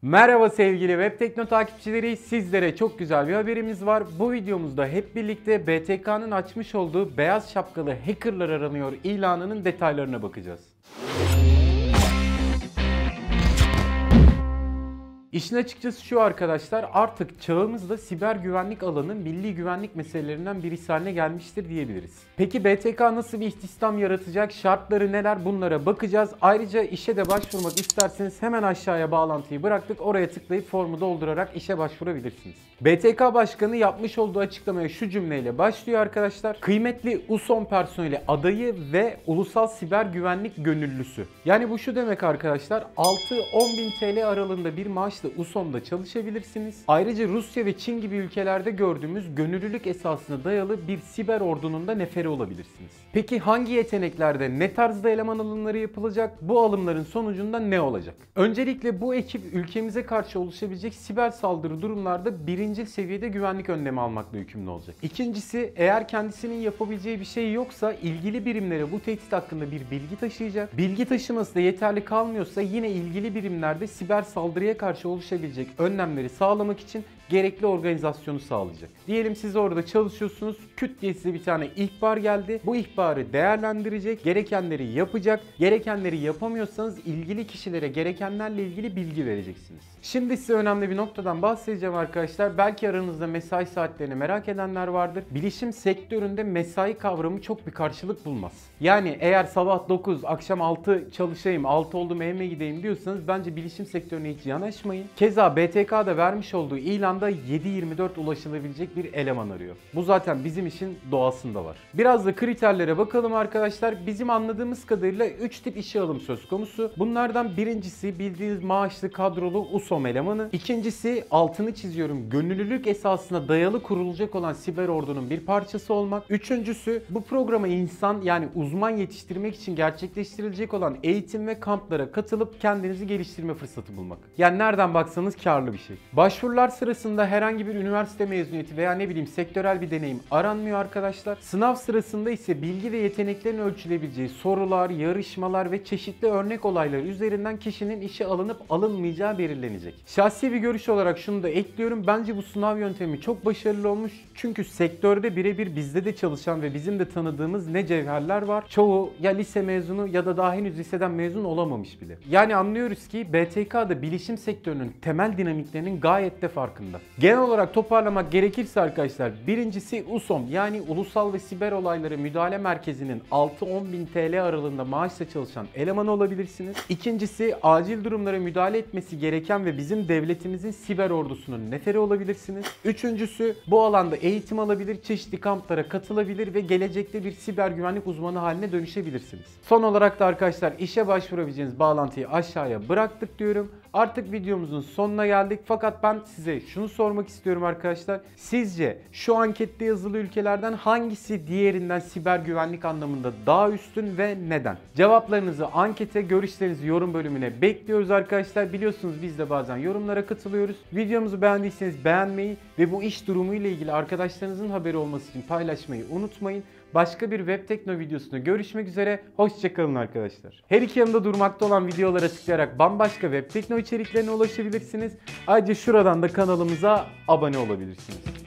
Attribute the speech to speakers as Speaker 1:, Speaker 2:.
Speaker 1: Merhaba sevgili Web Tekno takipçileri, sizlere çok güzel bir haberimiz var. Bu videomuzda hep birlikte BTK'nın açmış olduğu beyaz şapkalı hackerlar aranıyor ilanının detaylarına bakacağız. İşin açıkçası şu arkadaşlar, artık çağımızda siber güvenlik alanı milli güvenlik meselelerinden birisi haline gelmiştir diyebiliriz. Peki BTK nasıl bir istihdam yaratacak, şartları neler, bunlara bakacağız. Ayrıca işe de başvurmak isterseniz hemen aşağıya bağlantıyı bıraktık. Oraya tıklayıp formu doldurarak işe başvurabilirsiniz. BTK Başkanı yapmış olduğu açıklamaya şu cümleyle başlıyor arkadaşlar. Kıymetli USOM personeli adayı ve ulusal siber güvenlik gönüllüsü. Yani bu şu demek arkadaşlar, 6-10 bin TL aralığında bir maaşla USOM'da çalışabilirsiniz. Ayrıca Rusya ve Çin gibi ülkelerde gördüğümüz gönüllülük esasına dayalı bir siber ordunun da neferi olabilirsiniz. Peki hangi yeteneklerde ne tarzda eleman alımları yapılacak? Bu alımların sonucunda ne olacak? Öncelikle bu ekip ülkemize karşı oluşabilecek siber saldırı durumlarda birinci seviyede güvenlik önlemi almakla yükümlü olacak. İkincisi, eğer kendisinin yapabileceği bir şey yoksa ilgili birimlere bu tehdit hakkında bir bilgi taşıyacak. Bilgi taşıması da yeterli kalmıyorsa yine ilgili birimlerde siber saldırıya karşı oluşabilecek önlemleri sağlamak için gerekli organizasyonu sağlayacak. Diyelim siz orada çalışıyorsunuz, küt diye size bir tane ihbar geldi. Bu ihbarı değerlendirecek, gerekenleri yapacak. Gerekenleri yapamıyorsanız ilgili kişilere gerekenlerle ilgili bilgi vereceksiniz. Şimdi size önemli bir noktadan bahsedeceğim arkadaşlar. Belki aranızda mesai saatlerini merak edenler vardır. Bilişim sektöründe mesai kavramı çok bir karşılık bulmaz. Yani eğer sabah 9, akşam 6 çalışayım, 6 oldu mu evime gideyim diyorsanız bence bilişim sektörüne hiç yanaşmayın. Keza BTK'da vermiş olduğu ilanda 7/24 ulaşılabilecek bir eleman arıyor. Bu zaten bizim işin doğasında var. Biraz da kriterlere bakalım arkadaşlar. Bizim anladığımız kadarıyla 3 tip işe alım söz konusu. Bunlardan birincisi bildiğiniz maaşlı kadrolu USOM elemanı. İkincisi, altını çiziyorum, gönüllülük esasına dayalı kurulacak olan siber ordunun bir parçası olmak. Üçüncüsü, bu programa insan yani uzman yetiştirmek için gerçekleştirilecek olan eğitim ve kamplara katılıp kendinizi geliştirme fırsatı bulmak. Yani nereden baksanız karlı bir şey. Başvurular sırasında herhangi bir üniversite mezuniyeti veya ne bileyim sektörel bir deneyim aranmıyor arkadaşlar. Sınav sırasında ise bilgi ve yeteneklerin ölçülebileceği sorular, yarışmalar ve çeşitli örnek olaylar üzerinden kişinin işe alınıp alınmayacağı belirlenecek. Şahsi bir görüş olarak şunu da ekliyorum. Bence bu sınav yöntemi çok başarılı olmuş. Çünkü sektörde birebir bizde de çalışan ve bizim de tanıdığımız ne cevherler var. Çoğu ya lise mezunu ya da daha henüz liseden mezun olamamış bile. Yani anlıyoruz ki BTK'da bilişim sektörünün temel dinamiklerinin gayet de farkında. Genel olarak toparlamak gerekirse arkadaşlar, birincisi USOM yani Ulusal ve Siber Olayları Müdahale Merkezi'nin 6-10 bin TL aralığında maaşla çalışan eleman olabilirsiniz. İkincisi, acil durumlara müdahale etmesi gereken ve bizim devletimizin siber ordusunun neferi olabilirsiniz. Üçüncüsü, bu alanda eğitim alabilir, çeşitli kamplara katılabilir ve gelecekte bir siber güvenlik uzmanı haline dönüşebilirsiniz. Son olarak da arkadaşlar, işe başvurabileceğiniz bağlantıyı aşağıya bıraktık diyorum. Artık videomuzun sonuna geldik, fakat ben size şunu sormak istiyorum arkadaşlar. Sizce şu ankette yazılı ülkelerden hangisi diğerinden siber güvenlik anlamında daha üstün ve neden? Cevaplarınızı ankete, görüşlerinizi yorum bölümüne bekliyoruz arkadaşlar. Biliyorsunuz biz de bazen yorumlara katılıyoruz. Videomuzu beğendiyseniz beğenmeyi ve bu iş durumu ile ilgili arkadaşlarınızın haberi olması için paylaşmayı unutmayın. Başka bir Web Tekno videosunda görüşmek üzere. Hoşçakalın arkadaşlar. Her iki yanında durmakta olan videolara tıklayarak bambaşka Web Tekno içeriklerine ulaşabilirsiniz. Ayrıca şuradan da kanalımıza abone olabilirsiniz.